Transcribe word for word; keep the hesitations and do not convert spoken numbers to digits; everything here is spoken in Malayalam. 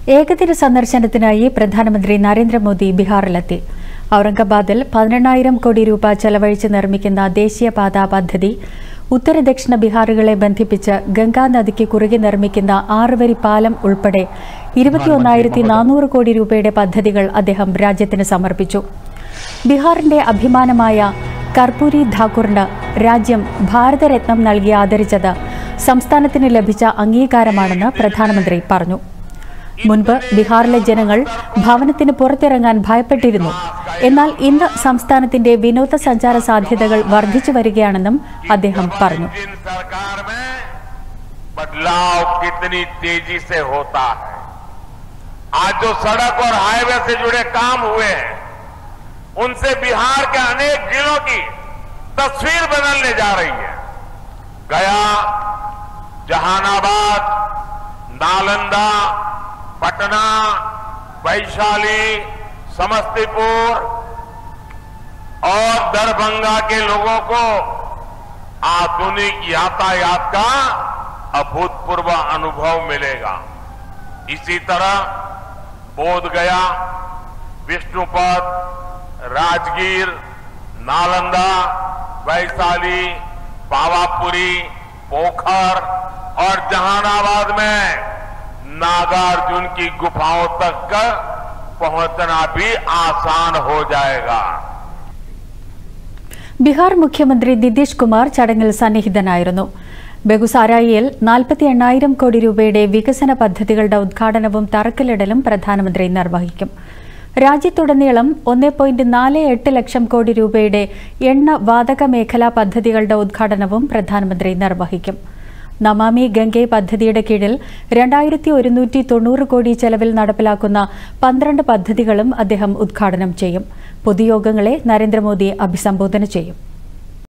ഏകദിന സന്ദർശനത്തിനായി പ്രധാനമന്ത്രി നരേന്ദ്രമോദി ബീഹാറിലെത്തി. ഔറംഗാബാദിൽ പതിനെണ്ണായിരം കോടി രൂപ ചെലവഴിച്ച് നിർമ്മിക്കുന്ന ദേശീയപാത പദ്ധതി, ഉത്തര ദക്ഷിണ ബീഹാറുകളെ ബന്ധിപ്പിച്ച് ഗംഗാ നദിക്ക് കുറുകെ നിർമ്മിക്കുന്ന ആറുവരി പാലം ഉൾപ്പെടെ ഇരുപത്തിയൊന്നായിരത്തി നാനൂറ് കോടി രൂപയുടെ പദ്ധതികൾ അദ്ദേഹം രാജ്യത്തിന് സമർപ്പിച്ചു. ബീഹാറിന്റെ അഭിമാനമായ കർപ്പൂരി ധാക്കൂറിന് രാജ്യം ഭാരതരത്നം നൽകി ആദരിച്ചത് സംസ്ഥാനത്തിന് ലഭിച്ച അംഗീകാരമാണെന്ന് പ്രധാനമന്ത്രി പറഞ്ഞു. മുൻപ് ബീഹാറിലെ ജനങ്ങൾ ഭവനത്തിന് പുറത്തിറങ്ങാൻ ഭയപ്പെട്ടിരുന്നു. എന്നാൽ ഇന്ന് സംസ്ഥാനത്തിന്റെ വിനോദസഞ്ചാര സാധ്യതകൾ വർദ്ധിച്ചു വരികയാണെന്നും അദ്ദേഹം പറഞ്ഞു. बदलाव कितनी तेजी से होता है। आज जो सड़क और हाईवे से जुड़े काम हुए हैं, उनसे बिहार के अनेक जिलों की तस्वीर बदलने जा रही है। गया, जहानाबाद, नालंदा, पटना, वैशाली, समस्तीपुर और दरभंगा के लोगों को आधुनिक यातायात का अभूतपूर्व अनुभव मिलेगा। इसी तरह बोधगया, विष्णुपद, राजगीर, नालंदा, वैशाली, पावापुरी, पोखर और जहानाबाद में नागार्जुन की गुफाओं तक पहुंचना भी आसान हो जाएगा. ബീഹാർ മുഖ്യമന്ത്രി നിതീഷ് കുമാർ ചടങ്ങിൽ സന്നിഹിതനായിരുന്നു. ബെഗുസാരായിയിൽ നാൽപ്പത്തി എണ്ണായിരം കോടി രൂപയുടെ വികസന പദ്ധതികളുടെ ഉദ്ഘാടനവും തറക്കല്ലിടലും പ്രധാനമന്ത്രി നിർവഹിക്കും. രാജ്യത്തുടനീളം ഒന്ന് പോയിന്റ് നാല് എട്ട് ലക്ഷം കോടി രൂപയുടെ എണ്ണ വാതക മേഖലാ പദ്ധതികളുടെ ഉദ്ഘാടനവും പ്രധാനമന്ത്രി നിർവഹിക്കും. നമാമി ഗംഗെ പദ്ധതിയുടെ കീഴിൽ രണ്ടായിരത്തി ഒരുന്നൂറ്റി തൊണ്ണൂറ് കോടി ചെലവിൽ നടപ്പിലാക്കുന്ന പന്ത്രണ്ട് പദ്ധതികളും അദ്ദേഹം ഉദ്ഘാടനം ചെയ്യും. പൊതുയോഗങ്ങളെ നരേന്ദ്രമോദി അഭിസംബോധന ചെയ്യും.